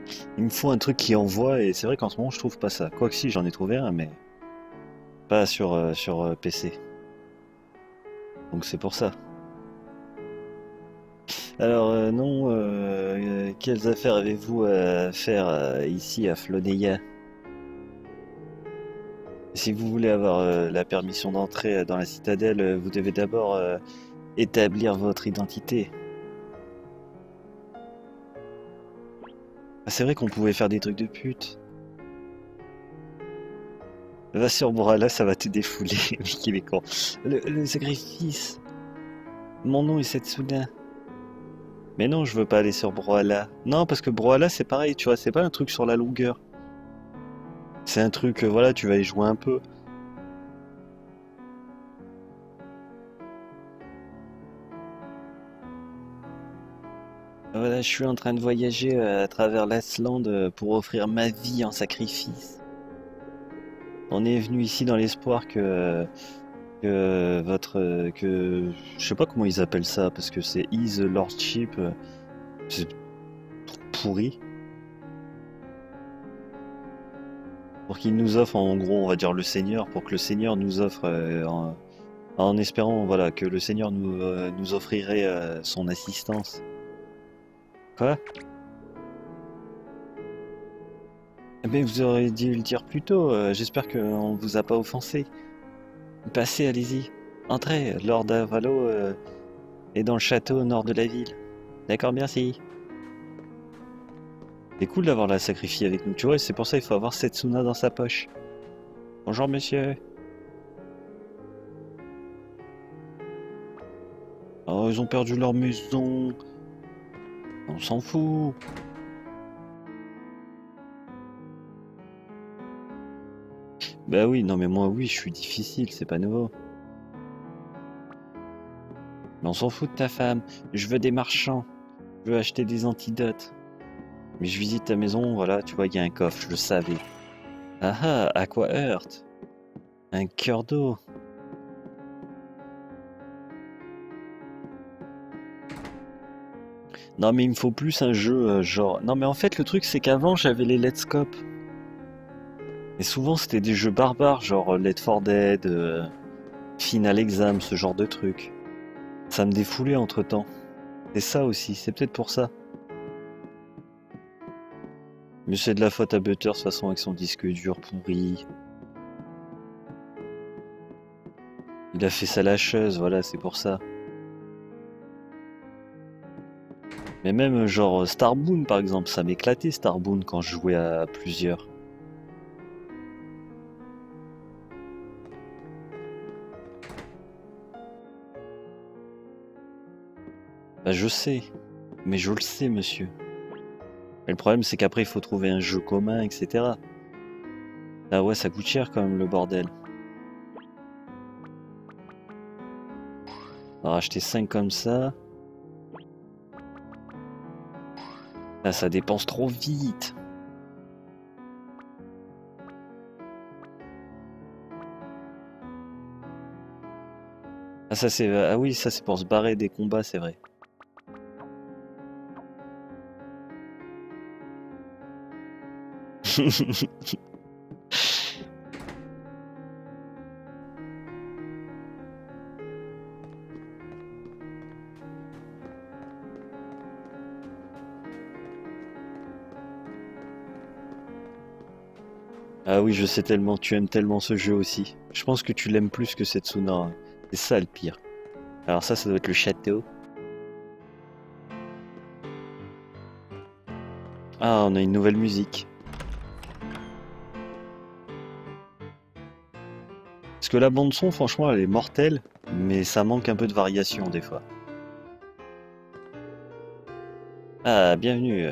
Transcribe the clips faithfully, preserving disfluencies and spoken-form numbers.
Il me faut un truc qui envoie et c'est vrai qu'en ce moment je trouve pas ça. Quoique si, j'en ai trouvé un, mais pas sur, euh, sur euh, P C. Donc c'est pour ça. Alors euh, non, euh, euh, quelles affaires avez-vous à faire euh, ici à Floneia? Si vous voulez avoir euh, la permission d'entrer euh, dans la citadelle, euh, vous devez d'abord euh, établir votre identité. Ah, c'est vrai qu'on pouvait faire des trucs de pute. Va sur Brawlhalla, ça va te défouler, mec, il est con. Le, le sacrifice. Mon nom est Setsuna. Mais non, je veux pas aller sur Brawlhalla. Non, parce que Brawlhalla, c'est pareil, tu vois, c'est pas un truc sur la longueur. C'est un truc, euh, voilà, tu vas y jouer un peu. Voilà, je suis en train de voyager euh, à travers l'Asland euh, pour offrir ma vie en sacrifice. On est venu ici dans l'espoir que, que votre... euh, que... Je sais pas comment ils appellent ça, parce que c'est His Lordship. euh, C'est pourri. Pour qu'il nous offre, en gros, on va dire le Seigneur, pour que le Seigneur nous offre, euh, en, en espérant, voilà, que le Seigneur nous, euh, nous offrirait euh, son assistance. Quoi? Eh bien, vous auriez dû le dire plus tôt. euh, J'espère qu'on vous a pas offensé. Passez, allez-y. Entrez, Lord Avalo euh, est dans le château au nord de la ville. D'accord, merci. C'est cool d'avoir la sacrifiée avec nous, tu vois, et c'est pour ça qu'il faut avoir Setsuna dans sa poche. Bonjour, monsieur. Oh, ils ont perdu leur maison. On s'en fout. Bah oui, non mais moi oui, je suis difficile, c'est pas nouveau. Mais on s'en fout de ta femme. Je veux des marchands. Je veux acheter des antidotes. Mais je visite ta maison, voilà, tu vois, il y a un coffre, je le savais. Ah ah, Aqua Heart. Un cœur d'eau. Non mais il me faut plus un jeu euh, genre... Non mais en fait le truc c'est qu'avant j'avais les Let's Cop. Et souvent c'était des jeux barbares, genre euh, Left four Dead, euh, Final Exam, ce genre de truc. Ça me défoulait entre temps. C'est ça aussi, c'est peut-être pour ça. Mais c'est de la faute à Butter, de toute façon, avec son disque dur pourri. Il a fait sa lâcheuse, voilà, c'est pour ça. Mais même genre Starbound par exemple, ça m'éclatait Starbound quand je jouais à plusieurs. Bah je sais, mais je le sais monsieur. Mais le problème c'est qu'après il faut trouver un jeu commun, et cetera. Ah ouais, ça coûte cher quand même le bordel. On va racheter cinq comme ça. Là ça dépense trop vite. Ah ça c'est... Ah oui, ça c'est pour se barrer des combats, c'est vrai. Ah oui, je sais tellement, tu aimes tellement ce jeu aussi. Je pense que tu l'aimes plus que Setsuna, hein. C'est ça le pire. Alors ça, ça doit être le château. Ah, on a une nouvelle musique. Parce que la bande son, franchement, elle est mortelle, mais ça manque un peu de variation des fois. Ah, bienvenue.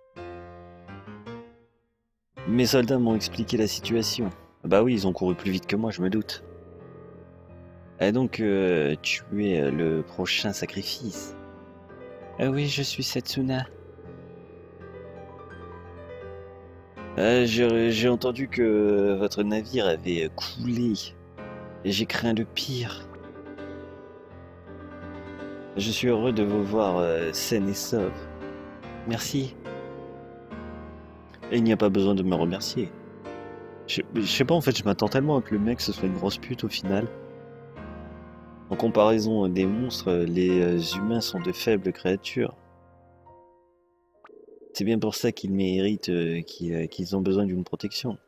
Mes soldats m'ont expliqué la situation. Bah oui, ils ont couru plus vite que moi, je me doute. Et donc, euh, tu es euh, le prochain sacrifice. Ah oui, je suis Setsuna. Euh, j'ai j'ai entendu que votre navire avait coulé. Et j'ai craint le pire. Je suis heureux de vous voir euh, saine et sauve. Merci. Et il n'y a pas besoin de me remercier. Je, je sais pas, en fait, je m'attends tellement à que le mec ce soit une grosse pute au final. En comparaison des monstres, les euh, humains sont de faibles créatures. C'est bien pour ça qu'ils méritent, euh, qu'ils euh, qu'ils ont besoin d'une protection.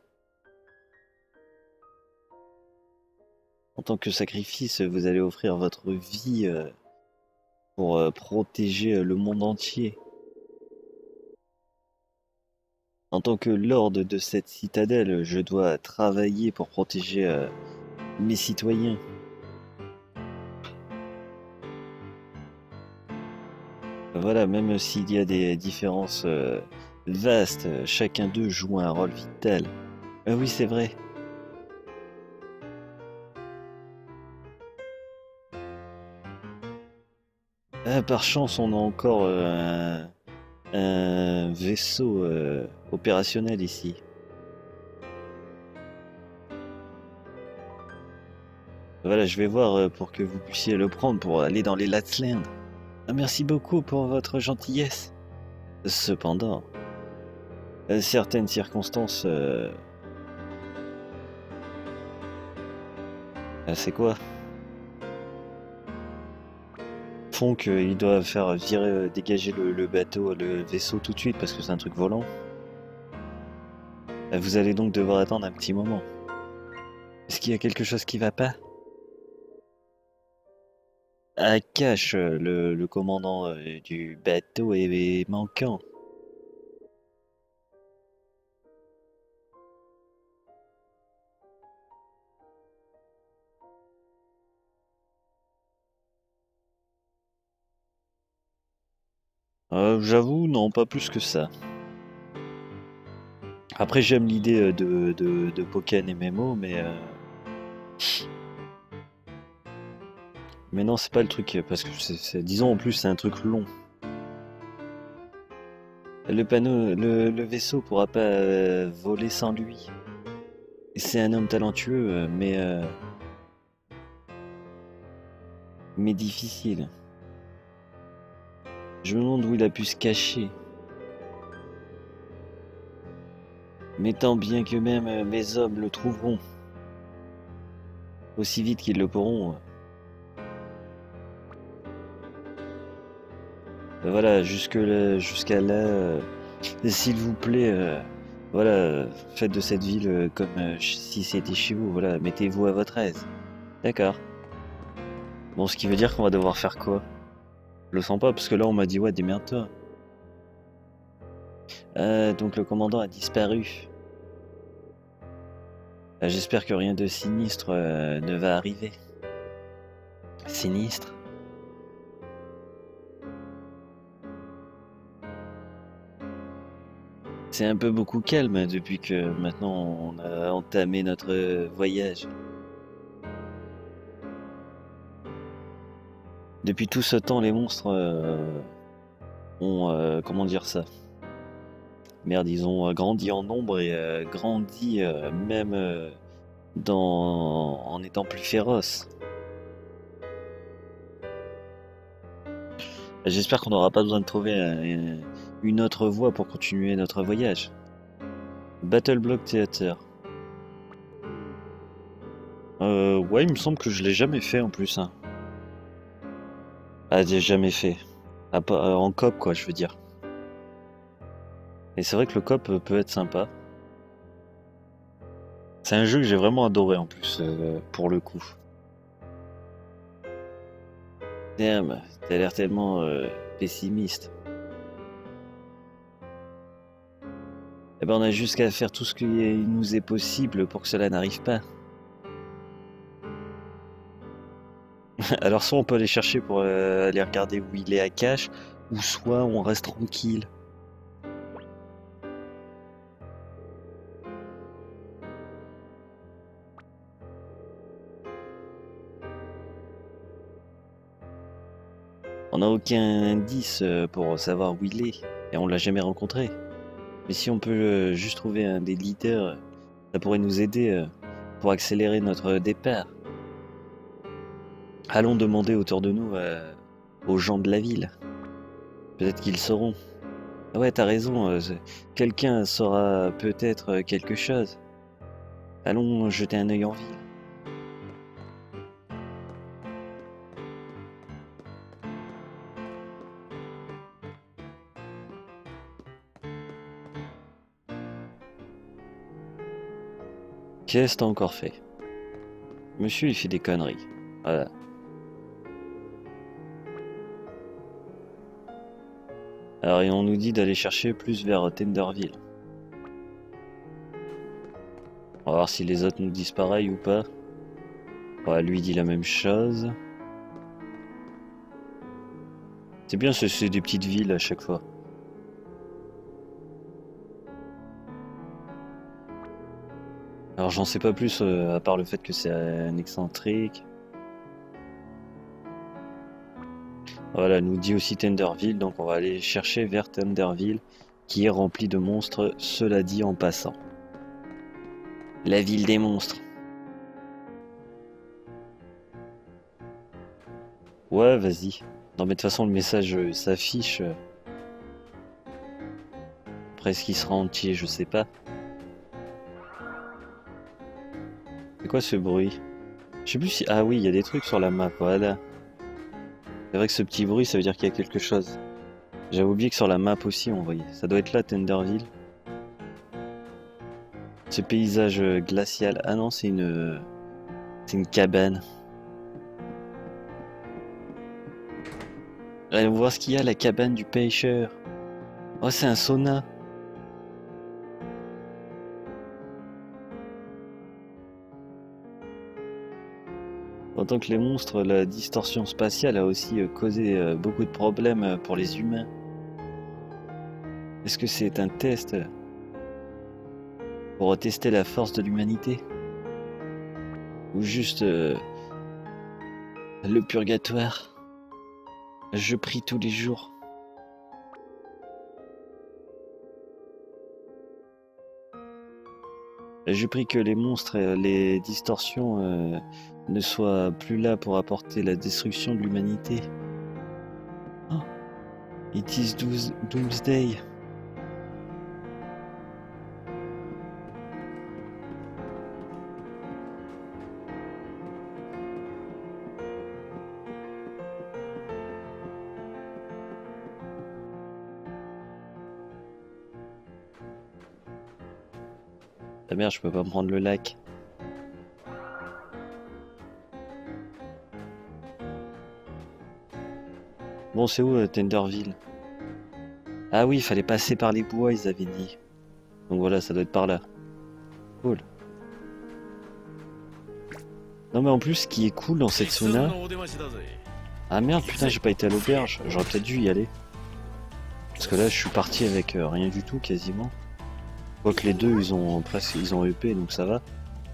En tant que sacrifice, vous allez offrir votre vie euh, pour euh, protéger euh, le monde entier. En tant que lord de cette citadelle, je dois travailler pour protéger euh, mes citoyens. Voilà, même s'il y a des différences euh, vastes, chacun d'eux joue un rôle vital. Ah oui, c'est vrai. Ah, par chance, on a encore euh, un, un vaisseau euh, opérationnel ici. Voilà, je vais voir euh, pour que vous puissiez le prendre pour aller dans les Latslands. Ah, merci beaucoup pour votre gentillesse. Cependant, euh, certaines circonstances... euh, ah, c'est quoi? Font qu'ils doivent faire virer, euh, dégager le, le bateau, le vaisseau tout de suite parce que c'est un truc volant. Euh, Vous allez donc devoir attendre un petit moment. Est-ce qu'il y a quelque chose qui va pas? Ah, cache, euh, le, le commandant euh, du bateau est, est manquant. Euh, j'avoue, non, pas plus que ça. Après, j'aime l'idée euh, de, de, de Pokken et Memo, mais... euh, Mais non, c'est pas le truc, parce que c'est, c'est- disons en plus, c'est un truc long. Le panneau, le, le vaisseau pourra pas euh, voler sans lui. C'est un homme talentueux, euh, mais, euh, mais difficile. Je me demande où il a pu se cacher. Mais tant bien que même euh, mes hommes le trouveront, aussi vite qu'ils le pourront. Euh, Voilà, jusque là, jusqu'à là, euh, s'il vous plaît, euh, voilà, euh, faites de cette ville euh, comme euh, ch- si c'était chez vous. Voilà, mettez-vous à votre aise. D'accord. Bon, ce qui veut dire qu'on va devoir faire quoi? Je le sens pas, parce que là, on m'a dit, ouais, démerde-toi. Euh, donc le commandant a disparu. Euh, J'espère que rien de sinistre euh, ne va arriver. Sinistre? C'est un peu beaucoup calme depuis que maintenant on a entamé notre euh, voyage. Depuis tout ce temps, les monstres euh, ont, euh, comment dire ça? Merde, ils ont euh, grandi en nombre et euh, grandi euh, même euh, dans... en étant plus féroces. J'espère qu'on n'aura pas besoin de trouver euh, une autre voie pour continuer notre voyage. Battle Block Theater. Euh, ouais, il me semble que je l'ai jamais fait en plus, hein. Ah, j'ai jamais fait. Ah, pas- euh, en coop, quoi, je veux dire. Et c'est vrai que le coop euh, peut être sympa. C'est un jeu que j'ai vraiment adoré en plus, euh, pour le coup. Damn, t'as l'air tellement euh, pessimiste. Eh ben, on a juste qu'à faire tout ce qui nous est possible pour que cela n'arrive pas. Alors, soit on peut aller chercher pour euh, aller regarder où il est à cache, ou soit on reste tranquille. On n'a aucun indice euh, pour savoir où il est, et on l'a jamais rencontré. Mais si on peut euh, juste trouver un des leaders, ça pourrait nous aider euh, pour accélérer notre départ. Allons demander autour de nous euh, aux gens de la ville. Peut-être qu'ils sauront. Ah ouais, t'as raison, euh, c'est- quelqu'un saura peut-être euh, quelque chose. Allons jeter un œil en ville. Qu'est-ce que t'as encore fait? Monsieur, il fait des conneries. Voilà. Alors, et on nous dit d'aller chercher plus vers Tenderville. On va voir si les autres nous disent pareil ou pas. Ouais, lui dit la même chose. C'est bien, c'est c'est des petites villes à chaque fois. Alors j'en sais pas plus euh, à part le fait que c'est un excentrique. Voilà, elle nous dit aussi Tenderville, donc on va aller chercher vers Tenderville, qui est remplie de monstres, cela dit en passant. La ville des monstres. Ouais, vas-y. Non mais de toute façon le message euh, s'affiche. euh. Après ce qui sera entier, je sais pas. C'est quoi ce bruit? Je sais plus si... Ah oui, il y a des trucs sur la map, voilà. C'est vrai que ce petit bruit, ça veut dire qu'il y a quelque chose. J'avais oublié que sur la map aussi, on voyait. Ça doit être là, Tenderville. Ce paysage euh, glacial. Ah non, c'est une... euh, C'est une cabane. Allons voir ce qu'il y a, la cabane du pêcheur. Oh, c'est un sauna. En tant que les monstres, la distorsion spatiale a aussi euh, causé euh, beaucoup de problèmes euh, pour les humains. Est-ce que c'est un test euh, pour tester la force de l'humanité? Ou juste euh, le purgatoire? Je prie tous les jours. Je prie que les monstres et les distorsions euh, ne soient plus là pour apporter la destruction de l'humanité. Oh, it is doos- Doomsday. Ah merde, je peux pas prendre le lac. Bon, c'est où euh, Tenderville? Ah oui, il fallait passer par les bois, ils avaient dit. Donc voilà, ça doit être par là. Cool. Non mais en plus, ce qui est cool dans cette sauna... Ah merde, putain, j'ai pas été à l'auberge. J'aurais peut-être dû y aller. Parce que là, je suis parti avec euh, rien du tout, quasiment. Quoique les deux, ils ont presque, ils ont E P, donc ça va.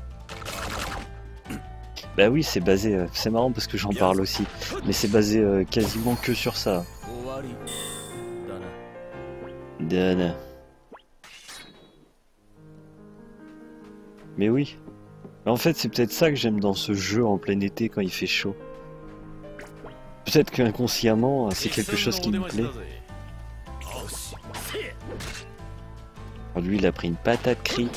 Bah oui, c'est basé... euh, c'est marrant parce que j'en parle aussi. Mais c'est basé euh, quasiment que sur ça. Dana. Mais oui. En fait, c'est peut-être ça que j'aime dans ce jeu en plein été quand il fait chaud. Peut-être qu'inconsciemment, c'est quelque chose qui me plaît. Oh, lui, il a pris une patate cri.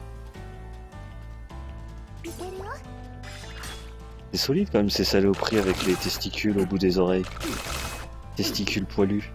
C'est solide quand même ces saloperies avec les testicules au bout des oreilles. Testicules poilus.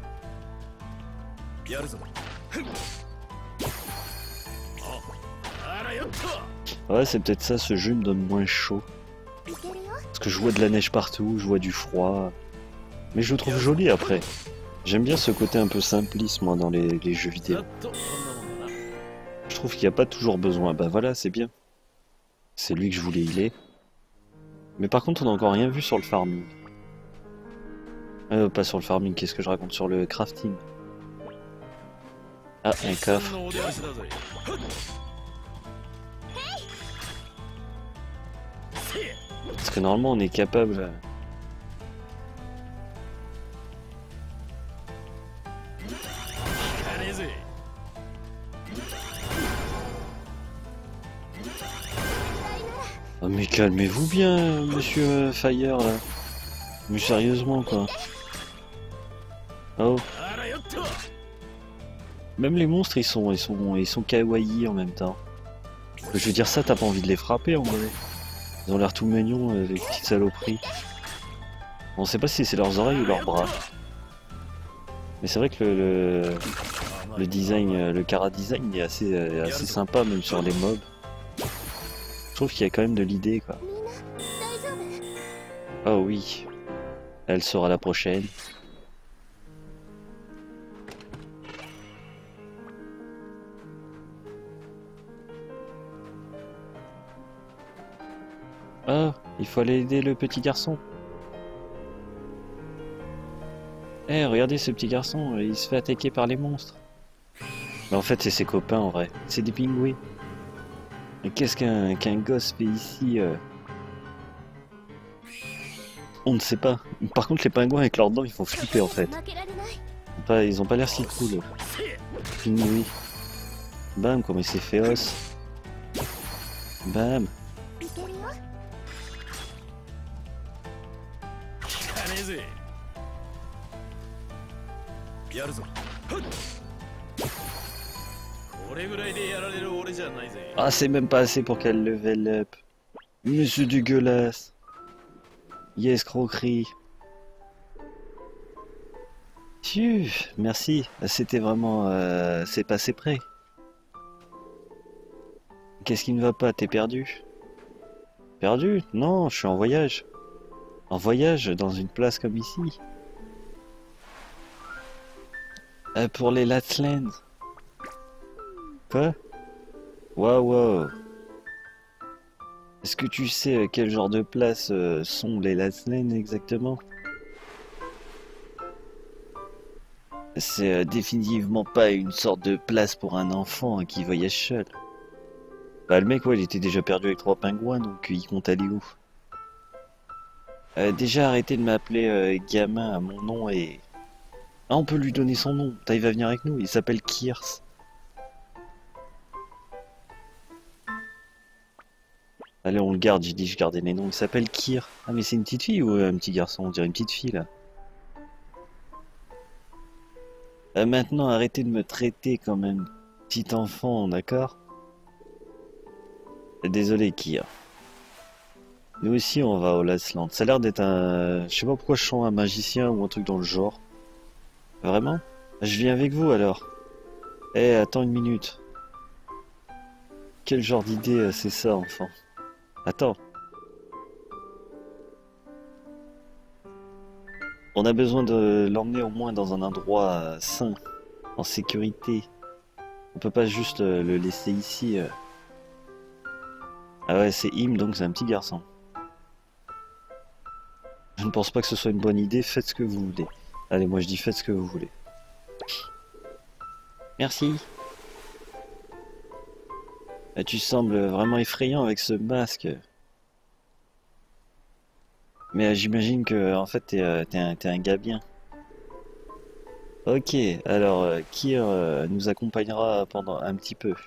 Ouais, c'est peut-être ça, ce jeu me donne moins chaud. Parce que je vois de la neige partout, je vois du froid. Mais je le trouve joli après. J'aime bien ce côté un peu simpliste, moi, dans les, les jeux vidéo. Je trouve qu'il n'y a pas toujours besoin. Bah voilà, c'est bien. C'est lui que je voulais healer. Mais par contre, on n'a encore rien vu sur le farming. Euh, pas sur le farming, qu'est-ce que je raconte? Sur le crafting. Ah, un coffre. Parce que normalement, on est capable... Oh mais calmez-vous bien, monsieur Fire, là. Mais sérieusement, quoi. Oh. Même les monstres, ils sont, ils sont, ils sont kawaii en même temps. Je veux dire ça, t'as pas envie de les frapper en vrai. Ils ont l'air tout mignons, euh, les petites saloperies. On sait pas si c'est leurs oreilles ou leurs bras. Mais c'est vrai que le, le, le design, euh, le Kara design est assez, euh, assez sympa même sur les mobs. Je trouve qu'il y a quand même de l'idée quoi. Oh oui, elle sera la prochaine. Ah, il faut aller aider le petit garçon. Eh, regardez ce petit garçon, il se fait attaquer par les monstres. Mais en fait, c'est ses copains en vrai. C'est des pingouins. Mais qu'est-ce qu'un qu'un gosse fait ici euh... On ne sait pas. Par contre, les pingouins avec leurs dents, ils font flipper en fait. Pas, ils ont pas l'air si cool. Pingouin. Bam, comme il s'est fait os. Bam. Ah, c'est même pas assez pour qu'elle level up. Monsieur dégueulasse. Yes, croquerie. Phew, merci. C'était vraiment... Euh, c'est passé près. Qu'est-ce qui ne va pas? T'es perdu? Perdu? Non, je suis en voyage. En voyage dans une place comme ici. Euh, pour les Latlands. Quoi? Waouh, waouh. Est-ce que tu sais quel genre de place euh, sont les Latlands exactement? C'est euh, définitivement pas une sorte de place pour un enfant hein, qui voyage seul. Bah le mec ouais il était déjà perdu avec trois pingouins donc il compte aller où? euh, Déjà arrêtez de m'appeler euh, gamin à mon nom et... Ah on peut lui donner son nom, Putain, il va venir avec nous, il s'appelle Kirs. Allez on le garde, j'ai dit je gardais les noms, il s'appelle Kir. Ah mais c'est une petite fille ou un petit garçon? On dirait une petite fille là. Euh, maintenant arrêtez de me traiter comme un petit enfant, d'accord? Désolé Kir. Nous aussi on va au Latland. Ça a l'air d'être un... Je sais pas pourquoi je sens un magicien ou un truc dans le genre. Vraiment? Je viens avec vous alors. Eh, attends une minute. Quel genre d'idée euh, c'est ça, enfant? Attends. On a besoin de l'emmener au moins dans un endroit euh, sain, en sécurité. On peut pas juste euh, le laisser ici. Euh... Ah ouais, c'est Im, donc c'est un petit garçon. Je ne pense pas que ce soit une bonne idée, faites ce que vous voulez. Allez, moi je dis faites ce que vous voulez. Merci. Et tu sembles vraiment effrayant avec ce masque. Mais euh, j'imagine que en fait t'es euh, t'es un, t'es un gars bien. Ok, alors euh, Kir euh, nous accompagnera pendant un petit peu.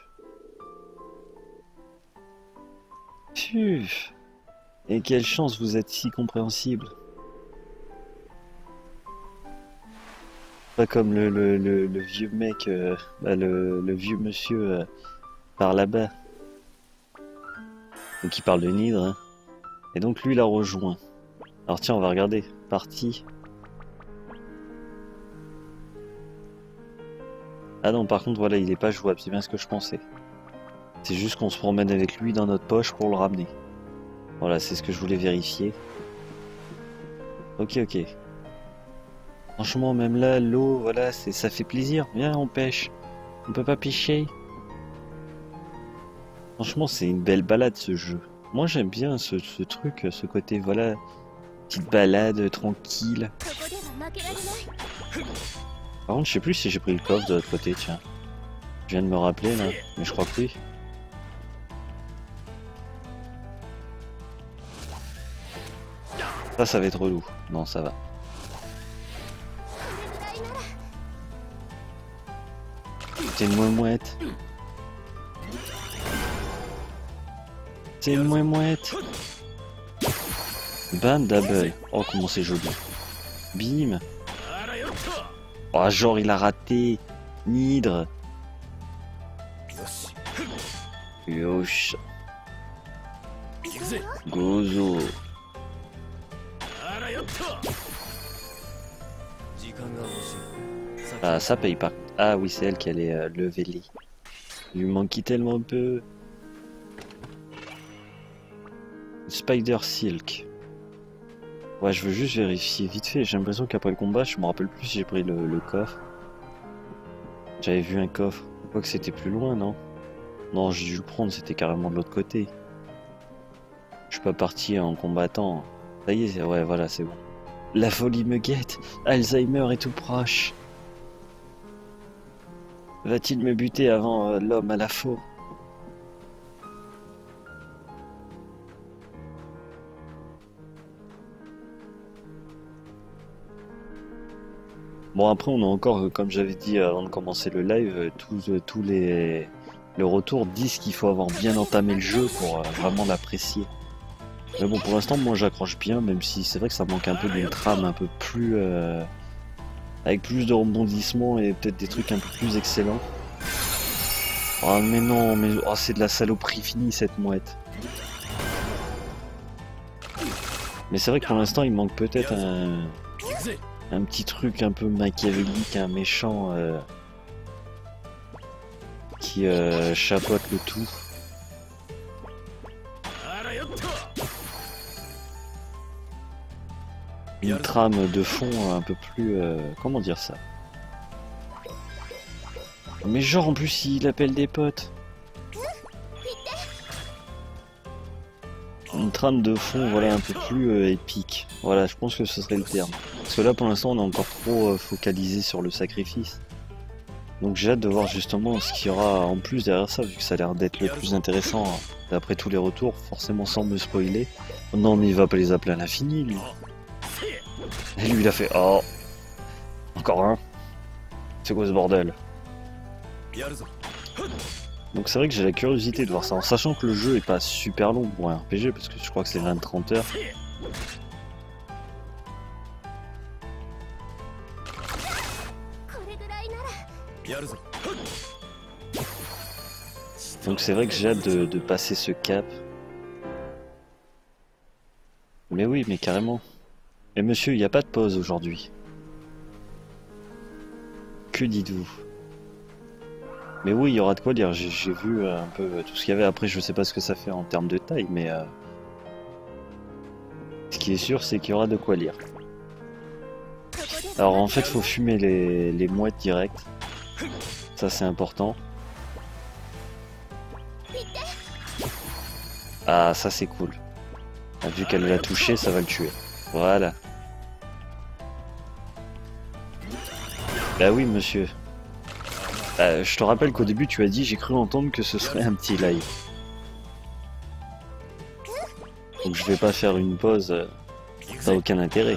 Phew. Et quelle chance vous êtes si compréhensible. Pas comme le, le, le, le vieux mec, euh, bah, le, le vieux monsieur euh, par là-bas. Donc il parle de Nidre. Hein. Et donc lui il a rejoint. Alors tiens, on va regarder. Partie. Ah non, par contre, voilà, il est pas jouable. C'est bien ce que je pensais. C'est juste qu'on se promène avec lui dans notre poche pour le ramener. Voilà, c'est ce que je voulais vérifier. Ok, ok. Franchement, même là, l'eau, voilà, c'est, ça fait plaisir. Viens, on pêche. On peut pas pêcher. Franchement, c'est une belle balade, ce jeu. Moi, j'aime bien ce, ce truc, ce côté, voilà... Petite balade tranquille. Par contre, je sais plus si j'ai pris le coffre de l'autre côté, tiens. Je viens de me rappeler là, mais je crois que oui. Ça, ça va être relou. Non, ça va. C'est une mouette. C'est une mouette. Bam, double. Oh, comment c'est joli. Bim. Oh, genre, il a raté. Nidre. Yosh. Gozo. Ah, ça paye pas. Ah oui, c'est elle qui allait euh, lever les. Il lui manquait tellement peu. Spider Silk. Ouais, je veux juste vérifier vite fait. J'ai l'impression qu'après le combat, je me rappelle plus si j'ai pris le, le coffre. J'avais vu un coffre. Quoi que c'était plus loin, non? Non, j'ai dû le prendre, c'était carrément de l'autre côté. Je suis pas parti en combattant. Ça y est, ouais, voilà, c'est bon. La folie me guette. Alzheimer est tout proche. Va-t-il me buter avant euh, l'homme à la faux? Bon, après, on a encore, comme j'avais dit avant de commencer le live, euh, tous, euh, tous les, les retours disent qu'il faut avoir bien entamé le jeu pour euh, vraiment l'apprécier. Mais bon, pour l'instant, moi j'accroche bien, même si c'est vrai que ça manque un peu d'une trame un peu plus. Euh, avec plus de rebondissements et peut-être des trucs un peu plus excellents. Oh, mais non, mais oh, c'est de la saloperie finie cette mouette. Mais c'est vrai que pour l'instant, il manque peut-être un. Un petit truc un peu machiavélique, un méchant euh, qui euh, chapeaute le tout. Une trame de fond un peu plus... Euh, comment dire ça? Mais genre en plus il appelle des potes. Une trame de fond, voilà, un peu plus euh, épique. Voilà, je pense que ce serait le terme. Parce que là pour l'instant on est encore trop euh, focalisé sur le sacrifice. Donc j'ai hâte de voir justement ce qu'il y aura en plus derrière ça, vu que ça a l'air d'être le plus intéressant hein, d'après tous les retours, forcément sans me spoiler. Non mais il va pas les appeler à l'infini lui. Et lui il a fait oh encore un. C'est quoi ce bordel? Donc c'est vrai que j'ai la curiosité de voir ça, en sachant que le jeu est pas super long pour un R P G, parce que je crois que c'est vingt à trente heures. Donc c'est vrai que j'ai hâte de, de passer ce cap. Mais oui, mais carrément. Et monsieur, il n'y a pas de pause aujourd'hui. Que dites-vous? Mais oui, il y aura de quoi lire. J'ai vu un peu tout ce qu'il y avait. Après, je sais pas ce que ça fait en termes de taille, mais... Euh... Ce qui est sûr, c'est qu'il y aura de quoi lire. Alors en fait, faut fumer les, les mouettes direct. Ça, c'est important. Ah, ça, c'est cool. Ah, vu qu'elle l'a touché, ça va le tuer. Voilà. Bah oui, monsieur. Euh, je te rappelle qu'au début tu as dit, j'ai cru entendre que ce serait un petit live. Donc je vais pas faire une pause, euh, ça n'a aucun intérêt.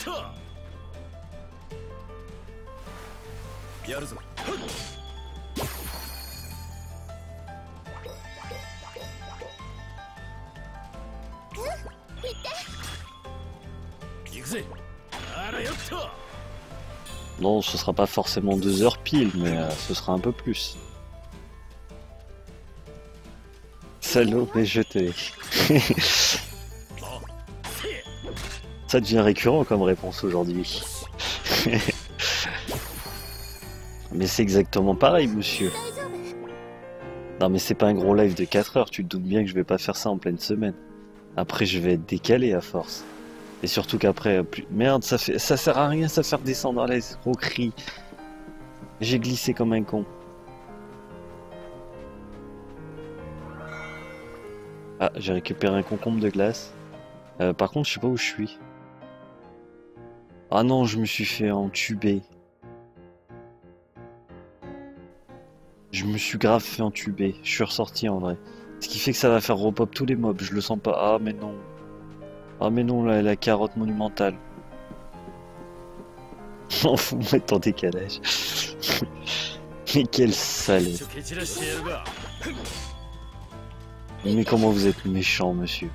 Non, ce sera pas forcément deux heures pile, mais euh, ce sera un peu plus. Salaud, mais je t'ai. Ça devient récurrent comme réponse aujourd'hui. Mais c'est exactement pareil, monsieur. Non, mais c'est pas un gros live de quatre heures, tu te doutes bien que je vais pas faire ça en pleine semaine. Après, je vais être décalé à force. Et surtout qu'après, plus... merde, ça fait, ça sert à rien, ça faire descendre les escroqueries. J'ai glissé comme un con. Ah, j'ai récupéré un concombre de glace. Euh, par contre, je sais pas où je suis. Ah non, je me suis fait entuber. Je me suis grave fait entuber. Je suis ressorti en vrai. Ce qui fait que ça va faire repop tous les mobs. Je le sens pas. Ah mais non. Ah mais non, la, la carotte monumentale. M'en fous, mettre en décalage. Mais quel salaud. Mais comment vous êtes méchant, monsieur.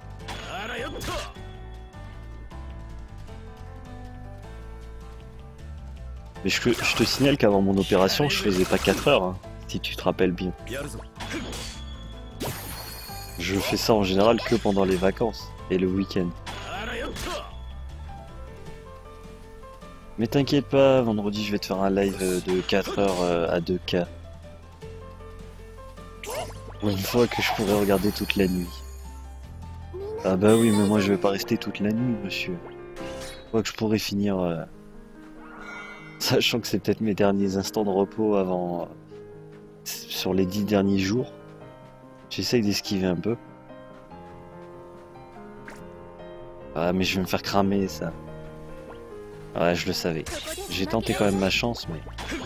Mais je, je te signale qu'avant mon opération, je faisais pas quatre heures, hein, si tu te rappelles bien. je fais ça en général que pendant les vacances et le week-end. Mais t'inquiète pas, vendredi je vais te faire un live de quatre heures à deux K. Pour une fois que je pourrais regarder toute la nuit. Ah bah oui, mais moi je vais pas rester toute la nuit, monsieur. Une fois que je pourrais finir... Euh... Sachant que c'est peut-être mes derniers instants de repos avant... Euh... Sur les dix derniers jours. J'essaye d'esquiver un peu. Ah mais je vais me faire cramer ça. Ouais, je le savais. J'ai tenté quand même ma chance, mais...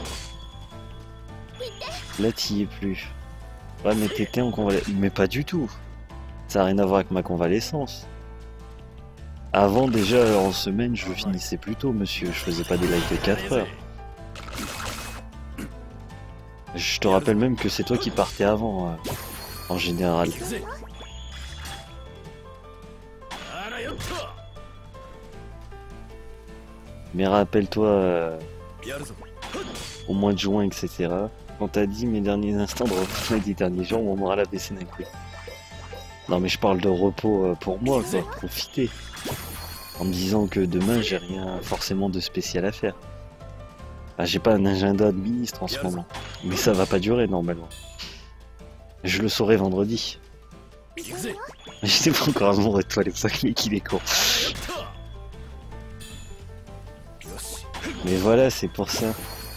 Là, t'y es plus. Ouais, mais t'étais en convalescence. Mais pas du tout. Ça n'a rien à voir avec ma convalescence. Avant, déjà, en semaine, je finissais plus tôt, monsieur. Je faisais pas des lives de quatre heures. Je te rappelle même que c'est toi qui partais avant, euh, en général. Mais rappelle-toi, euh, au mois de juin, et cetera. Quand t'as dit mes derniers instants de repos des derniers jours, on m'aura la baissé d'un coup. Non mais je parle de repos euh, pour moi, quoi, profiter. En me disant que demain, j'ai rien forcément de spécial à faire. Ah, j'ai pas un agenda de ministre en ce moment. Mais ça va pas durer, normalement. Je le saurai vendredi. J'étais pas encore amoureux de toi, les sacs, mais qu'il est con. Mais voilà, c'est pour ça.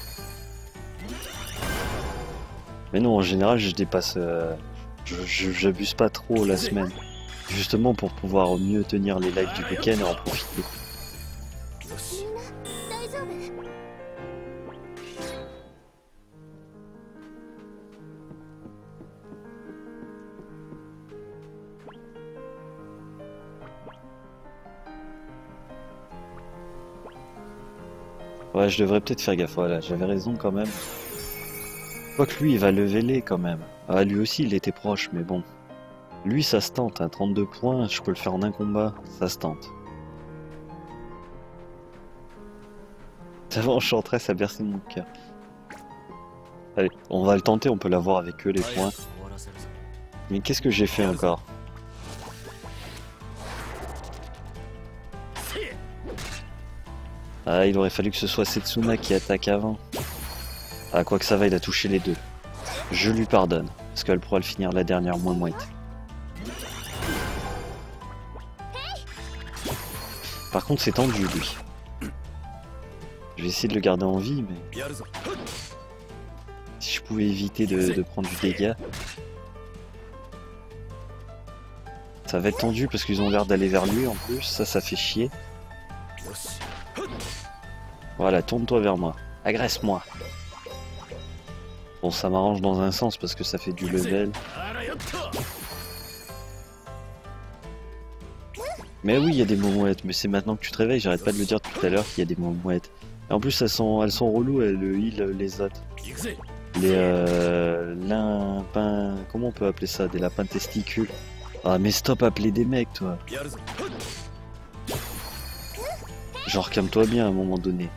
Mais non, en général, je dépasse... Euh, je j'abuse pas trop la semaine. Justement pour pouvoir mieux tenir les lives du week-end et en profiter. Ouais, je devrais peut-être faire gaffe, voilà, j'avais raison quand même. Quoique lui, il va lever les quand même. Ah, lui aussi, il était proche, mais bon. Lui, ça se tente, hein, trente-deux points, je peux le faire en un combat, ça se tente. Avant, Enchantress a bercé mon cœur. Allez, on va le tenter, on peut l'avoir avec eux, les points. Mais qu'est-ce que j'ai fait encore? Ah, il aurait fallu que ce soit Setsuna qui attaque avant. Ah, quoi que ça va, il a touché les deux. Je lui pardonne, parce qu'elle pourra le finir la dernière moins mouette. Par contre, c'est tendu, lui. Je vais essayer de le garder en vie, mais... Si je pouvais éviter de, de prendre du dégât... Ça va être tendu, parce qu'ils ont l'air d'aller vers lui, en plus. Ça, ça fait chier. Voilà, tourne-toi vers moi. Agresse-moi. Bon, ça m'arrange dans un sens, parce que ça fait du level. Mais oui, il y a des momouettes, mais c'est maintenant que tu te réveilles, j'arrête pas de le dire tout à l'heure qu'il y a des momouettes. Et en plus, elles sont, elles sont reloues, elles heal les autres. Les euh, lapins... Comment on peut appeler ça? Des lapins testicules. Ah, mais stop, appeler des mecs, toi. Genre, calme-toi bien à un moment donné.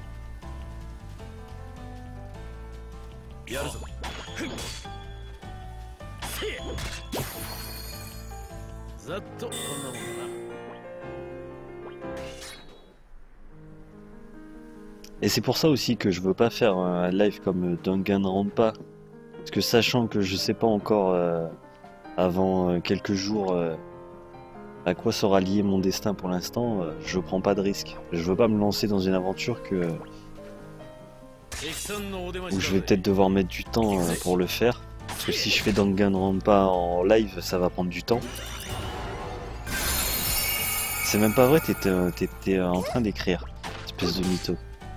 Et c'est pour ça aussi que je veux pas faire un live comme Danganronpa. Parce que sachant que je sais pas encore euh, avant euh, quelques jours euh, à quoi sera lié mon destin pour l'instant, euh, je prends pas de risque. Je veux pas me lancer dans une aventure que où je vais peut-être devoir mettre du temps euh, pour le faire. Parce que si je fais Danganronpa en live, ça va prendre du temps. C'est même pas vrai, t'étais t'étais en train d'écrire, espèce de mytho.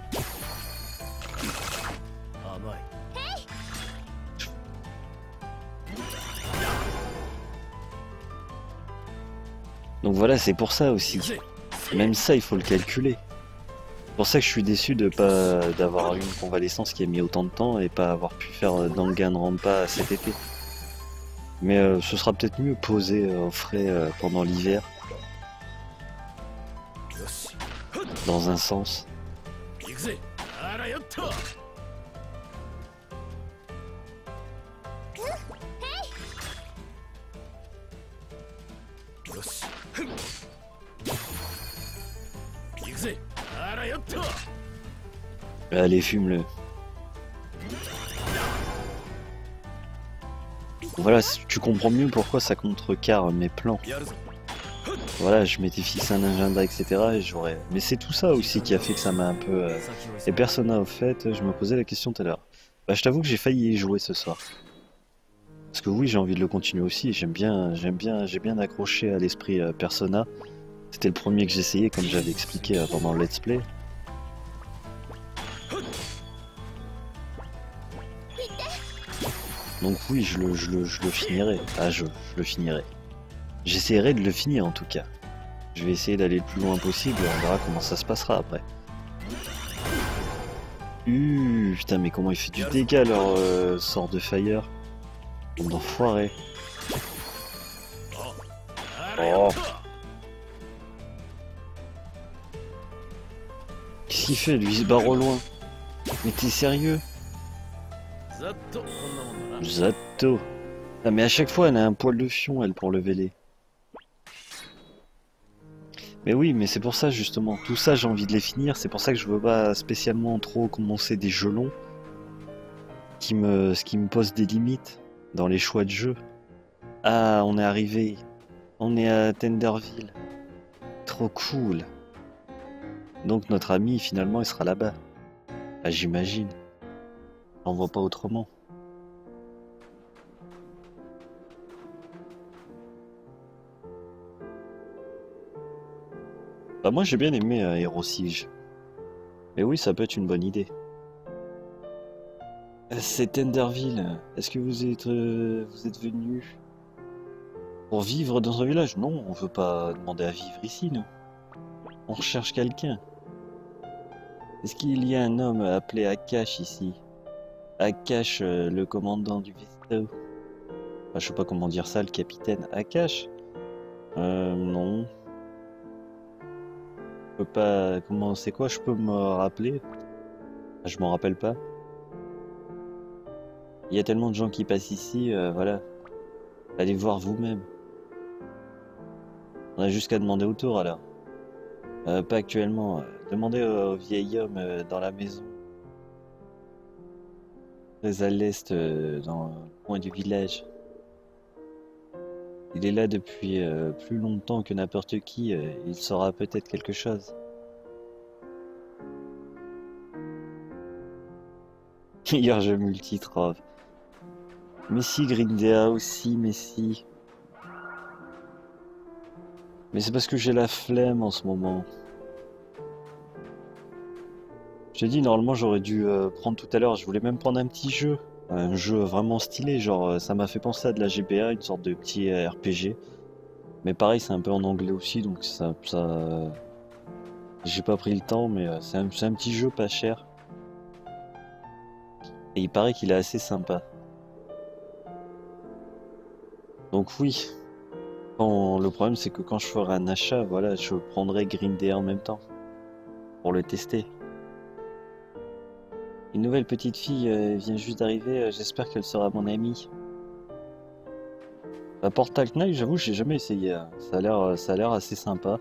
Donc voilà, c'est pour ça aussi. Même ça, il faut le calculer. C'est pour ça que je suis déçu de pas d'avoir eu une convalescence qui a mis autant de temps et pas avoir pu faire Danganronpa cet été. Mais euh, ce sera peut-être mieux posé euh, au frais euh, pendant l'hiver. Dans un sens. Allez, fume-le. Voilà, tu comprends mieux pourquoi ça contrecarre mes plans. Voilà, je m'étais fixé un agenda, et cetera. Et j'aurais. Mais c'est tout ça aussi qui a fait que ça m'a un peu. Euh... Et Persona, au fait, je me posais la question tout à l'heure. Bah, je t'avoue que j'ai failli y jouer ce soir. Parce que oui, j'ai envie de le continuer aussi. J'aime bien, j'aime bien, j'ai bien accroché à l'esprit euh, Persona. C'était le premier que j'essayais, comme j'avais expliqué euh, pendant le let's play. Donc oui, je le, je le, je le finirai. Ah, je, je le finirai. J'essaierai de le finir en tout cas. Je vais essayer d'aller le plus loin possible et on verra comment ça se passera après. Uh, putain, mais comment il fait du dégât leur euh, sort de fire. On enfoiré. Oh. Qu'est-ce qu'il fait? Lui, il se barre au loin. Mais t'es sérieux? Zato. Ah, mais à chaque fois, elle a un poil de fion, elle, pour lever les. Mais oui, mais c'est pour ça, justement. Tout ça, j'ai envie de les finir. C'est pour ça que je veux pas spécialement trop commencer des jeux longs. Qui me... Ce qui me pose des limites dans les choix de jeu. Ah, on est arrivé. On est à Tenderville. Trop cool. Donc notre ami, finalement, il sera là-bas. Ah, j'imagine. On voit pas autrement. Bah moi j'ai bien aimé euh, Hero Siege. Mais oui, ça peut être une bonne idée. Euh, C'est Tenderville. Est-ce que vous êtes euh, vous êtes venu pour vivre dans un village? Non, on veut pas demander à vivre ici, nous. On recherche quelqu'un. Est-ce qu'il y a un homme appelé Akash ici? Akash, euh, le commandant du vaisseau. Enfin, je sais pas comment dire ça, le capitaine. Akash? Euh, non. Je peux pas... Comment... C'est quoi? Je peux me rappeler? Ah, je m'en rappelle pas. Il y a tellement de gens qui passent ici, euh, voilà. Allez voir vous-même. On a juste qu'à demander autour alors. Euh, pas actuellement. euh, Demandez au, au vieil homme euh, dans la maison. Très à l'est, euh, dans le coin du village. Il est là depuis euh, plus longtemps que n'importe qui. euh, il saura peut-être quelque chose. Hier, je multitrove. Mais si, Grindea aussi, mais si. Mais c'est parce que j'ai la flemme en ce moment. Je te dis, normalement, j'aurais dû euh, prendre tout à l'heure. Je voulais même prendre un petit jeu. Un jeu vraiment stylé. Genre, euh, ça m'a fait penser à de la G B A, une sorte de petit euh, R P G. Mais pareil, c'est un peu en anglais aussi, donc ça. ça... J'ai pas pris le temps, mais euh, c'est un, c'est un petit jeu pas cher. Et il paraît qu'il est assez sympa. Donc oui. Quand- le problème, c'est que quand je ferai un achat, voilà, je prendrai Green Day en même temps. Pour le tester. Une nouvelle petite fille euh, vient juste d'arriver, euh, j'espère qu'elle sera mon amie. Bah, Portal Knight, j'avoue, j'ai jamais essayé. hein. Ça a l'air, euh, ça a l'air assez sympa.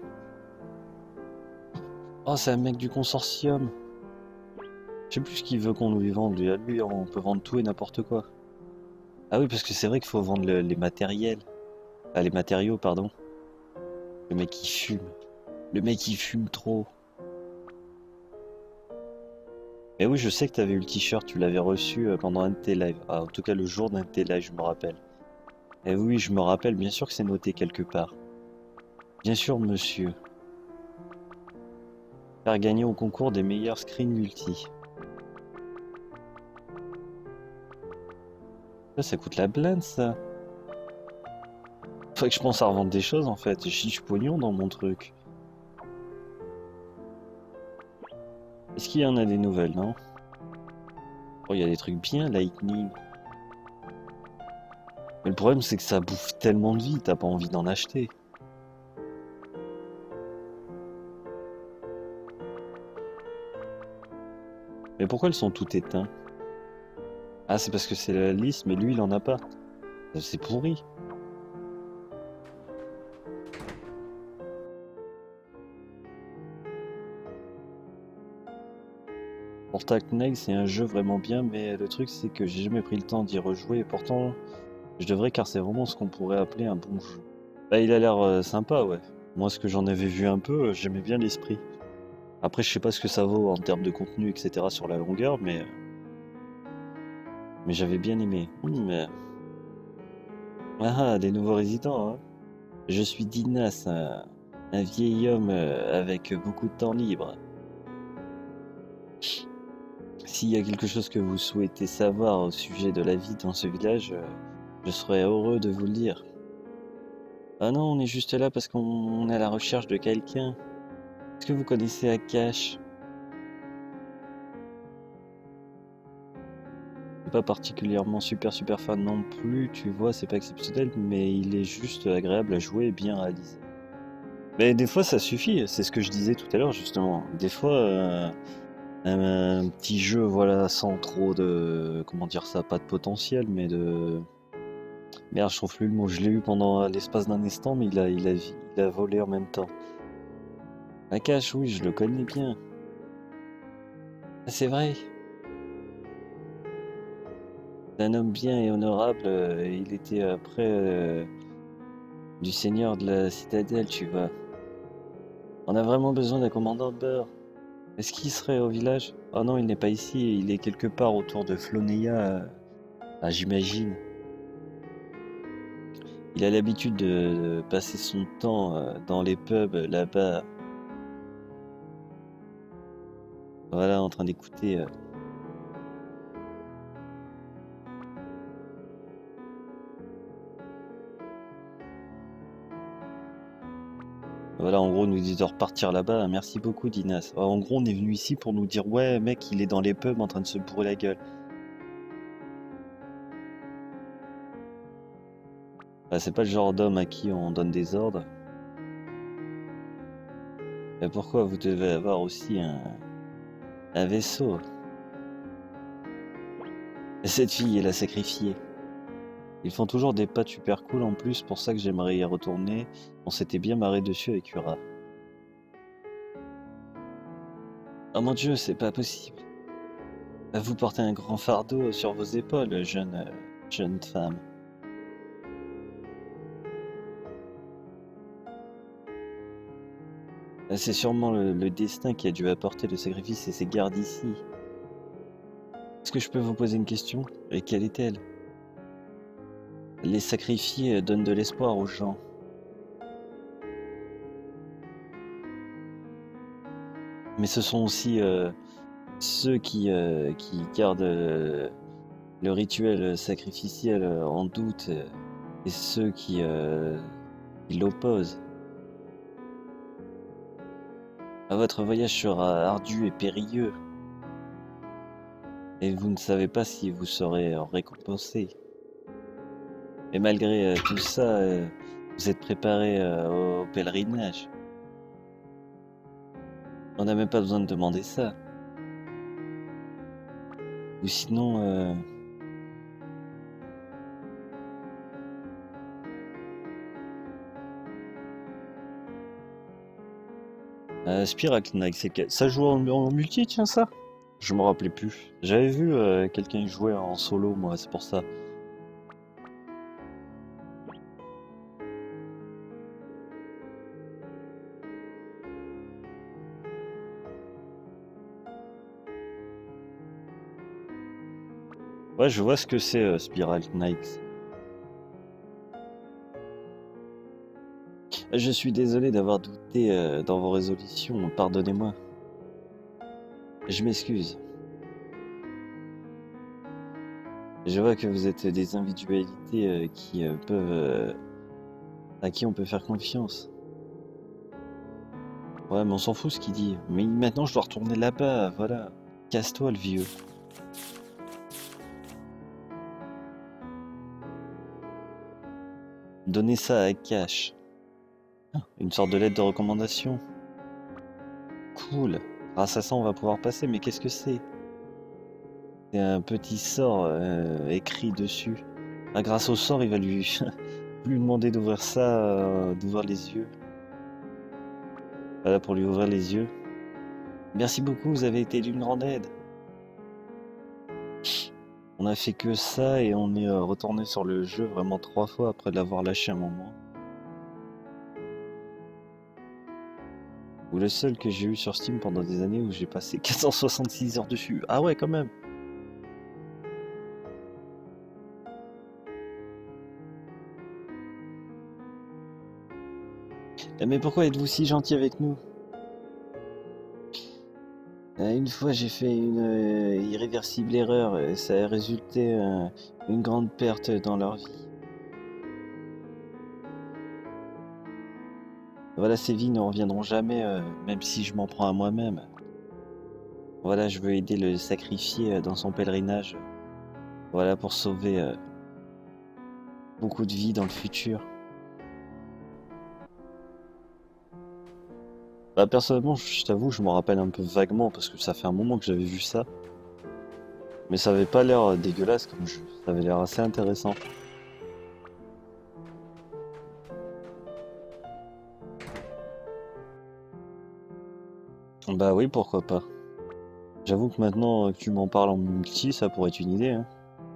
Oh, c'est un mec du consortium. Je sais plus ce qu'il veut qu'on lui vende. Lui, à lui, on peut vendre tout et n'importe quoi. Ah oui, parce que c'est vrai qu'il faut vendre le- les matériels. Ah, les matériaux, pardon. Le mec qui fume. Le mec qui fume trop. Mais oui, je sais que t'avais eu le t-shirt, tu l'avais reçu euh, pendant un de tes lives. Ah, en tout cas, le jour d'un de tes lives, je me rappelle. Et oui, je me rappelle, bien sûr que c'est noté quelque part. Bien sûr, monsieur. Faire gagner au concours des meilleurs screens multi. Ça, ça coûte la blinde, ça. Faut que je pense à revendre des choses, en fait. J'ai chiche pognon dans mon truc. Est-ce qu'il y en a des nouvelles, non? Oh, il y a des trucs bien, Lightning. Mais le problème, c'est que ça bouffe tellement de vie, t'as pas envie d'en acheter. Mais pourquoi elles sont toutes éteintes? Ah, c'est parce que c'est la liste, mais lui, il en a pas. C'est pourri. Portal Knight, c'est un jeu vraiment bien, mais le truc, c'est que j'ai jamais pris le temps d'y rejouer, et pourtant, je devrais, car c'est vraiment ce qu'on pourrait appeler un bon jeu. Bah, il a l'air euh, sympa, ouais. Moi, ce que j'en avais vu un peu, euh, j'aimais bien l'esprit. Après, je sais pas ce que ça vaut en termes de contenu, et cetera sur la longueur, mais, mais j'avais bien aimé. Hum, mais... Ah, ah, des nouveaux résidents, hein. Je suis Dinas, un, un vieil homme euh, avec beaucoup de temps libre. S'il y a quelque chose que vous souhaitez savoir au sujet de la vie dans ce village, euh, je serais heureux de vous le dire. Ah non, on est juste là parce qu'on est à la recherche de quelqu'un. Est-ce que vous connaissez Akash? Pas particulièrement super super fan non plus, tu vois, c'est pas exceptionnel, mais il est juste agréable à jouer et bien réalisé. Mais des fois ça suffit, c'est ce que je disais tout à l'heure justement. Des fois, euh, un, un petit jeu, voilà, sans trop de, comment dire ça, pas de potentiel, mais de... Merde, je trouve plus le mot, je l'ai eu pendant l'espace d'un instant, mais il a, il a, il a volé en même temps. Akash, oui, je le connais bien. Ah, c'est vrai. C'est un homme bien et honorable, euh, il était euh, près euh, du seigneur de la citadelle, tu vois. On a vraiment besoin d'un commandant de bord. Est-ce qu'il serait au village? Oh non, il n'est pas ici, il est quelque part autour de Flonéa, euh, ah, j'imagine. Il a l'habitude de passer son temps euh, dans les pubs là-bas. Voilà, en train d'écouter. euh. Voilà, en gros, nous dit de repartir là-bas. Merci beaucoup, Dinas. En gros, on est venu ici pour nous dire, ouais, mec, il est dans les pubs en train de se bourrer la gueule. Bah, c'est pas le genre d'homme à qui on donne des ordres. Mais pourquoi vous devez avoir aussi un, un vaisseau? Et cette fille, elle a sacrifié. Ils font toujours des pâtes super cool en plus, pour ça que j'aimerais y retourner. On s'était bien marré dessus avec Ura. Oh mon dieu, c'est pas possible. Vous portez un grand fardeau sur vos épaules, jeune, euh, jeune femme. C'est sûrement le, le destin qui a dû apporter le sacrifice et ses gardes ici. Est-ce que je peux vous poser une question? Et quelle est-elle? Les sacrifiés donnent de l'espoir aux gens. Mais ce sont aussi euh, ceux qui, euh, qui gardent euh, le rituel sacrificiel en doute euh, et ceux qui, euh, qui l'opposent. Ah, votre voyage sera ardu et périlleux. Et vous ne savez pas si vous serez récompensé. Et malgré euh, tout ça, euh, vous êtes préparé euh, au pèlerinage. On n'a même pas besoin de demander ça. Ou sinon... Euh... Euh, Spiral Knight, c'est que... ça joue en, en multi, tiens ça? Je me rappelais plus. J'avais vu euh, quelqu'un jouer en solo, moi, c'est pour ça. Ouais, je vois ce que c'est euh, Spiral Knight. Je suis désolé d'avoir douté euh, dans vos résolutions, pardonnez-moi. Je m'excuse. Je vois que vous êtes des individualités euh, qui euh, peuvent... Euh, à qui on peut faire confiance. Ouais, mais on s'en fout ce qu'il dit. Mais maintenant je dois retourner là-bas, voilà. Casse-toi le vieux. Donnez ça à Akash. Une sorte de lettre de recommandation. Cool. Grâce à ça on va pouvoir passer, mais qu'est-ce que c'est? C'est un petit sort euh, écrit dessus. Ah, grâce au sort, il va lui, lui demander d'ouvrir ça, euh, d'ouvrir les yeux. Voilà, pour lui ouvrir les yeux. Merci beaucoup, vous avez été d'une grande aide. On a fait que ça et on est euh, retourné sur le jeu vraiment trois fois après l'avoir lâché un moment. Ou le seul que j'ai eu sur Steam pendant des années où j'ai passé quatre cent soixante-six heures dessus. Ah ouais, quand même. Mais pourquoi êtes-vous si gentil avec nous? Une fois j'ai fait une euh, irréversible erreur et ça a résulté euh, une grande perte dans leur vie. Voilà, ces vies ne reviendront jamais, euh, même si je m'en prends à moi-même. Voilà, je veux aider le sacrifier euh, dans son pèlerinage. Voilà, pour sauver euh, beaucoup de vies dans le futur. Bah, personnellement, je t'avoue, je m'en rappelle un peu vaguement parce que ça fait un moment que j'avais vu ça. Mais ça avait pas l'air dégueulasse comme jeu, ça avait l'air assez intéressant. Bah oui, pourquoi pas. J'avoue que maintenant que tu m'en parles en multi, ça pourrait être une idée. Hein.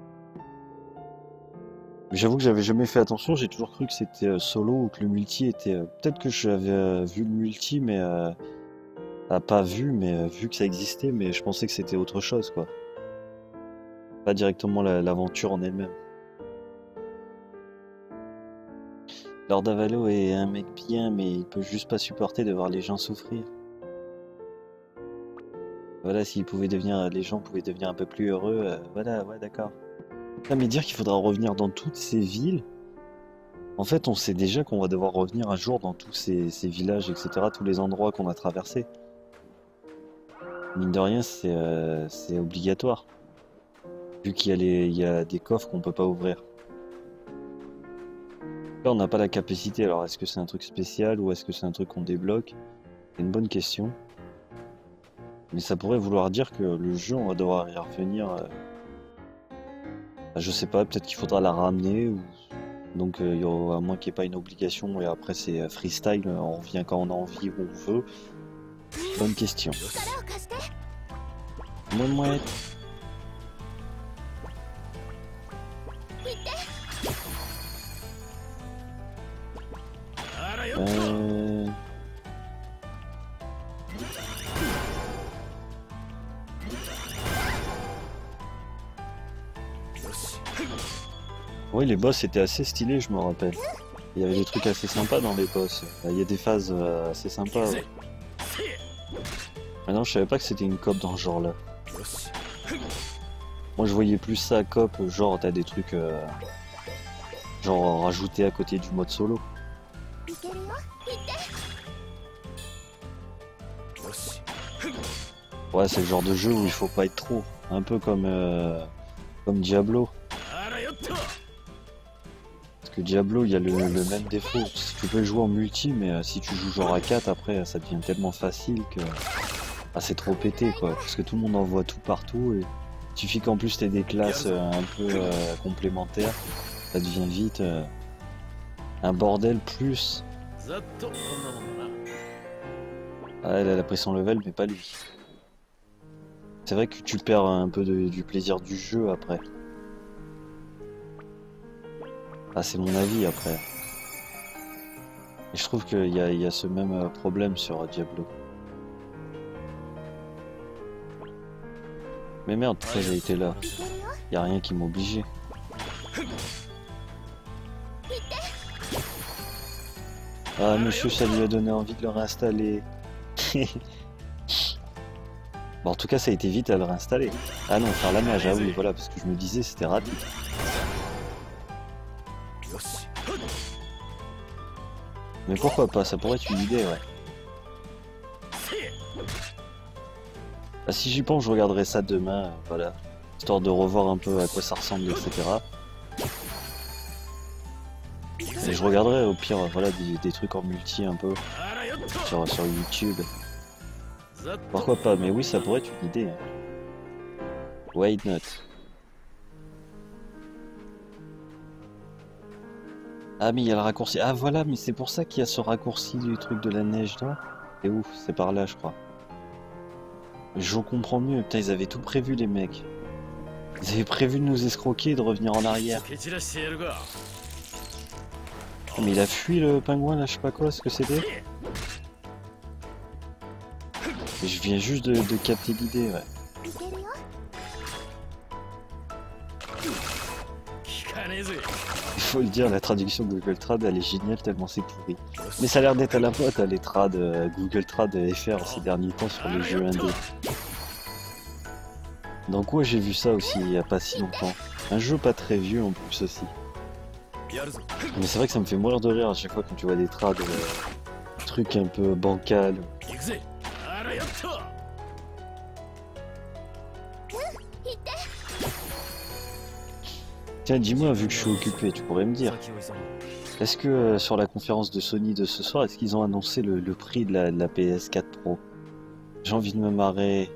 Mais j'avoue que j'avais jamais fait attention, j'ai toujours cru que c'était euh, solo ou que le multi était... euh, Peut-être que j'avais euh, vu le multi, mais... Euh... Ah, pas vu, mais euh, vu que ça existait, mais je pensais que c'était autre chose, quoi. Pas directement la- l'aventure en elle-même. Lord Avalo est un mec bien, mais il peut juste pas supporter de voir les gens souffrir. Voilà, s'il pouvait devenir... Les gens pouvaient devenir un peu plus heureux, euh, voilà, ouais, d'accord. Ah, mais dire qu'il faudra revenir dans toutes ces villes... En fait, on sait déjà qu'on va devoir revenir un jour dans tous ces, ces villages, et cetera, tous les endroits qu'on a traversés. Mine de rien, c'est euh, c'est obligatoire. Vu qu'il y a les, il y a des coffres qu'on peut pas ouvrir. Là, on n'a pas la capacité, alors est-ce que c'est un truc spécial ou est-ce que c'est un truc qu'on débloque? C'est une bonne question. Mais ça pourrait vouloir dire que le jeu, on va devoir y revenir. Euh... bah, je sais pas, peut-être qu'il faudra la ramener ou... Donc euh, il y aura, à moins qu'il n'y ait pas une obligation et après c'est euh, freestyle, on revient quand on a envie, où on veut. Bonne question. Mouette mouette. Euh... Oui, les boss étaient assez stylés, je me rappelle. Il y avait des trucs assez sympas dans les boss. Il y a des phases euh, assez sympas. Ouais. Maintenant, je savais pas que c'était une coop dans ce genre-là. Moi, je voyais plus ça à coop, genre t'as des trucs euh, genre rajoutés à côté du mode solo. Ouais, c'est le genre de jeu où il faut pas être trop, un peu comme euh, comme Diablo. Parce que Diablo, il y a le, le même défaut. Tu peux jouer en multi, mais euh, si tu joues genre à quatre, après, ça devient tellement facile que ah, c'est trop pété, quoi. Parce que tout le monde envoie tout partout et il suffit qu'en plus t'aies des classes euh, un peu euh, complémentaires, ça devient vite euh, un bordel plus. Ah, elle, elle a pris son level, mais pas lui. C'est vrai que tu perds un peu de, du plaisir du jeu après. Ah, c'est mon avis après. Et je trouve qu'il y a, il y a ce même problème sur Diablo. Mais merde, pourquoi j'ai été là? Y a rien qui m'obligeait. Ah, monsieur, ça lui a donné envie de le réinstaller. Bon, en tout cas, ça a été vite à le réinstaller. Ah non, faire la nage, ah oui, voilà, parce que je me disais c'était rapide. Mais pourquoi pas, ça pourrait être une idée, ouais. Bah, si j'y pense, je regarderai ça demain, euh, voilà. Histoire de revoir un peu à quoi ça ressemble, et cetera. Et je regarderai au pire, voilà, des, des trucs en multi un peu. Sur, sur YouTube. Pourquoi pas, mais oui, ça pourrait être une idée. Why not? Ah mais il y a le raccourci. Ah voilà, mais c'est pour ça qu'il y a ce raccourci du truc de la neige là. C'est ouf, c'est par là je crois. Je comprends mieux, putain ils avaient tout prévu les mecs. Vous avez prévu de nous escroquer et de revenir en arrière. Oh, mais il a fui le pingouin là, je sais pas quoi, ce que c'était. Je viens juste de, de capter l'idée, ouais. Il faut le dire, la traduction de Google Trad elle est géniale tellement c'est pourri. Mais ça a l'air d'être à la pote, les trad euh, Google Trad F R ces derniers temps sur les jeux indés. Donc ouais, j'ai vu ça aussi il y a pas si longtemps. Un jeu pas très vieux en plus aussi. Mais c'est vrai que ça me fait mourir de rire à chaque fois quand tu vois des trad euh, trucs un peu bancal. Tiens, dis-moi, vu que je suis occupé, tu pourrais me dire, est-ce que euh, sur la conférence de Sony de ce soir, est-ce qu'ils ont annoncé le, le prix de la, de la P S quatre Pro? J'ai envie de me marrer.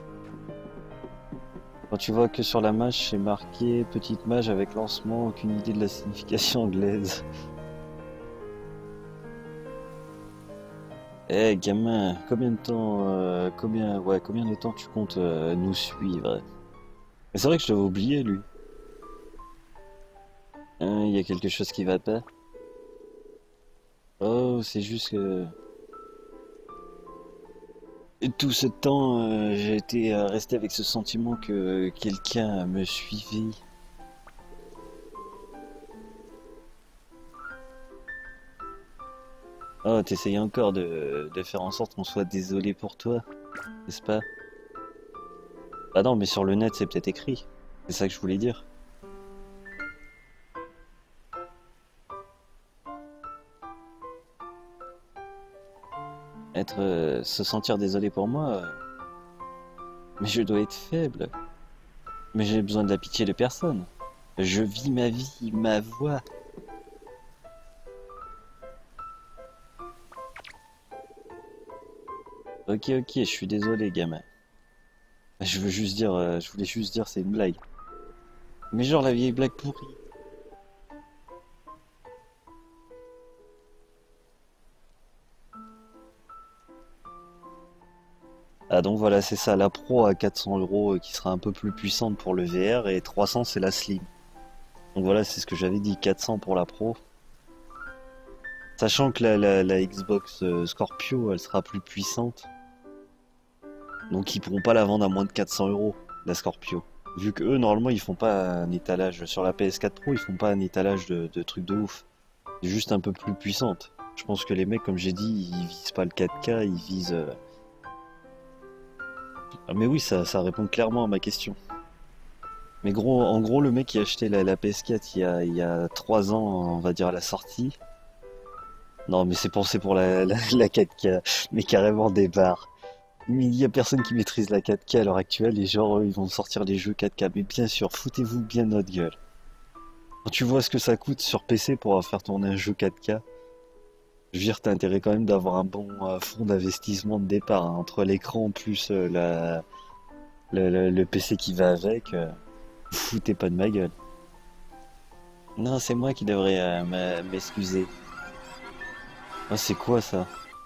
Quand tu vois que sur la mage, c'est marqué petite mage avec lancement, aucune idée de la signification anglaise. Eh hey, gamin, combien de temps, euh, combien, ouais, combien de temps tu comptes euh, nous suivre? Mais c'est vrai que je l'avais oublié, lui. Hein, il y a quelque chose qui va pas. Oh, c'est juste que... Et tout ce temps, euh, j'ai été euh, resté avec ce sentiment que quelqu'un me suivait. Oh, t'essayes encore de, de faire en sorte qu'on soit désolé pour toi, n'est-ce pas? Ah non, mais sur le net, c'est peut-être écrit. C'est ça que je voulais dire. Être... euh, se sentir désolé pour moi... euh, Mais je dois être faible. Mais j'ai besoin de la pitié de personne. Je vis ma vie, ma voix. Ok, ok, je suis désolé, gamin. Je veux juste dire, euh, je voulais juste dire, c'est une blague. Mais genre la vieille blague pourrie. Ah donc voilà, c'est ça, la Pro à quatre cents euros euh, qui sera un peu plus puissante pour le V R et trois cents c'est la Slim. Donc voilà, c'est ce que j'avais dit, quatre cents pour la Pro. Sachant que la, la, la Xbox euh, Scorpio, elle sera plus puissante. Donc ils pourront pas la vendre à moins de quatre cents euros, la Scorpio. Vu que eux, normalement, ils font pas un étalage. Sur la P S quatre Pro, ils font pas un étalage de, de trucs de ouf. C'est juste un peu plus puissante. Je pense que les mecs, comme j'ai dit, ils visent pas le quatre K, ils visent... euh, Ah mais oui, ça, ça répond clairement à ma question. Mais gros, en gros, le mec qui a acheté la, la P S quatre il y a, il y a trois ans, on va dire à la sortie. Non, mais c'est pensé pour la, la, la quatre K, mais carrément des barres. Mais il y a personne qui maîtrise la quatre K à l'heure actuelle, et genre, eux, ils vont sortir les jeux quatre K. Mais bien sûr, foutez-vous bien de notre gueule. Quand tu vois ce que ça coûte sur P C pour faire tourner un jeu quatre K, je veux dire, t'as intérêt quand même d'avoir un bon euh, fonds d'investissement de départ, hein, entre l'écran plus euh, la, le, le- le P C qui va avec. euh, Foutez pas de ma gueule. Non, c'est moi qui devrais euh, m'a- m'excuser. Ah, c'est quoi ça?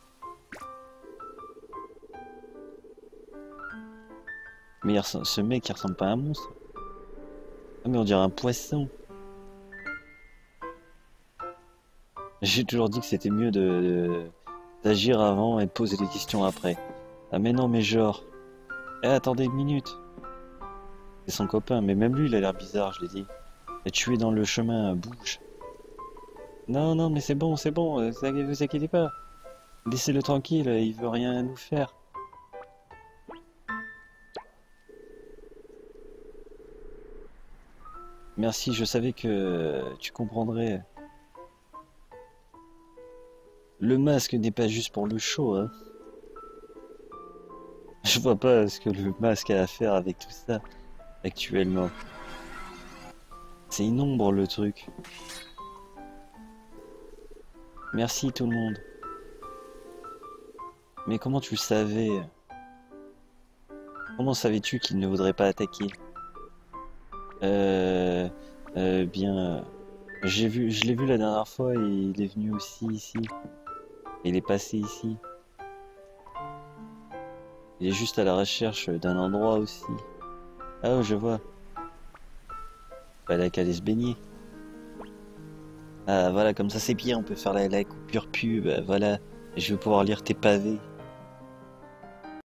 Mais il ressemble- ce mec, il ressemble pas à un monstre. Ah, mais on dirait un poisson. J'ai toujours dit que c'était mieux de de- d'agir avant et de poser des questions après. Ah, mais non, mais genre. Eh, attendez une minute. C'est son copain, mais même lui, il a l'air bizarre, je l'ai dit. Et tu es dans le chemin, bouge. Non, non, mais c'est bon, c'est bon, euh, ça- vous inquiétez pas. Laissez-le tranquille, il veut rien nous faire. Merci, je savais que tu comprendrais. Le masque n'est pas juste pour le show, hein. Je vois pas ce que le masque a à faire avec tout ça, actuellement. C'est une ombre, le truc. Merci, tout le monde. Mais comment tu le savais? Comment savais-tu qu'il ne voudrait pas attaquer? Euh... euh, bien... euh, J'ai vu, je l'ai vu la dernière fois et il est venu aussi ici. Il est passé ici. Il est juste à la recherche d'un endroit aussi. Ah, je vois. Pas la qu'à aller se baigner. Ah voilà, comme ça c'est bien, on peut faire la, la coupure pub, voilà. Je vais pouvoir lire tes pavés.